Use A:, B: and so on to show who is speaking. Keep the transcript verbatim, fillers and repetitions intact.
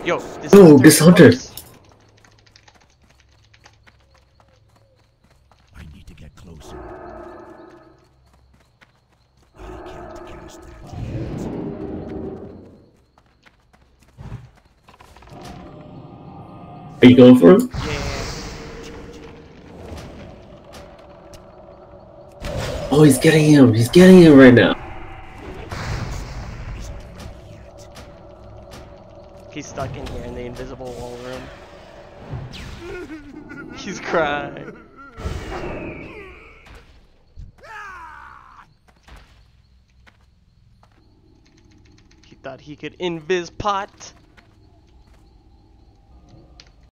A: Yo, this
B: Oh,
A: hunter
B: this hunter.
A: sucks.
C: I need to get closer. I can't cast that yet.
B: Are you going for him?
A: Yeah.
B: Oh, he's getting him. He's getting him right now.
A: He's stuck in here in the invisible wall room. He's crying. He thought he could invis pot.